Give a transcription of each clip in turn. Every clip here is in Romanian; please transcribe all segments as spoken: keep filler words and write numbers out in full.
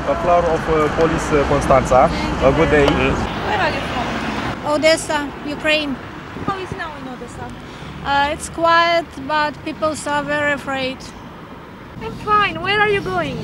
A flower of uh, Police uh, Constanța. A good day. Where are you from? Odessa, Ukraine. How is now in Odessa? Uh, it's quiet, but people are very afraid. I'm fine. Where are you going?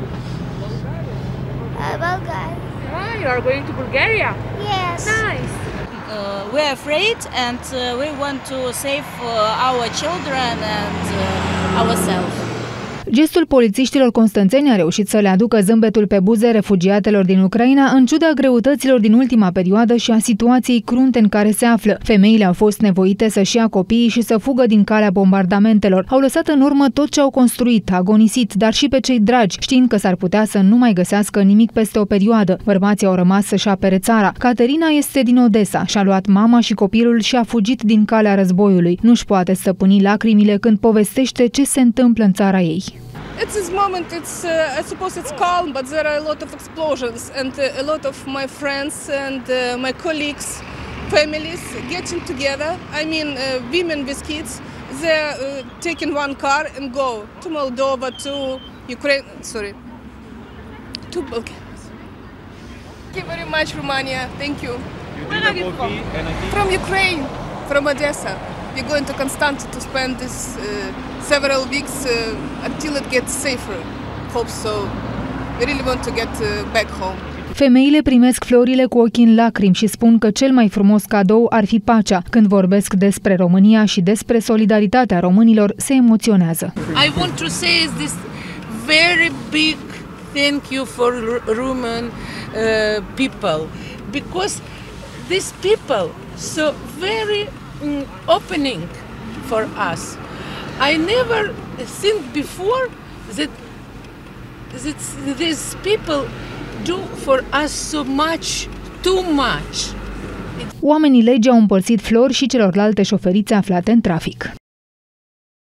Uh, Bulgaria. Ah, you are going to Bulgaria? Yes. Nice. Uh, we're afraid and uh, we want to save uh, our children and uh, ourselves. Gestul polițiștilor constanțeni a reușit să le aducă zâmbetul pe buze refugiatelor din Ucraina, în ciuda greutăților din ultima perioadă și a situației crunte în care se află. Femeile au fost nevoite să-și ia copiii și să fugă din calea bombardamentelor. Au lăsat în urmă tot ce au construit, agonisit, dar și pe cei dragi, știind că s-ar putea să nu mai găsească nimic peste o perioadă. Bărbații au rămas să-și apere țara. Caterina este din Odessa, și-a luat mama și copilul și a fugit din calea războiului. Nu-și poate stăpâni lacrimile când povestește ce se întâmplă în țara ei. At this moment, it's uh, I suppose it's calm, but there are a lot of explosions, and uh, a lot of my friends and uh, my colleagues, families getting together. I mean, uh, women with kids, they're uh, taking one car and go to Moldova, to Ukraine. Sorry, to Bulgaria. Thank you very much, Romania. Thank you. Where are you from? From Ukraine, from Odessa. We're going to Constanța to spend this uh, several weeks uh, until it gets safer. Hope so. We really want to get uh, back home. Femeile primesc florile cu ochii în lacrimi și spun că cel mai frumos cadou ar fi pacea. Când vorbesc despre România și despre solidaritatea românilor, se emoționează. I want to say this very big thank you for Roman uh, people, because these people so very um, opening for us. I never think before that, that these people do for us so much, too much. Oamenii legii au împărțit flori și celorlalte șoferițe aflate în trafic.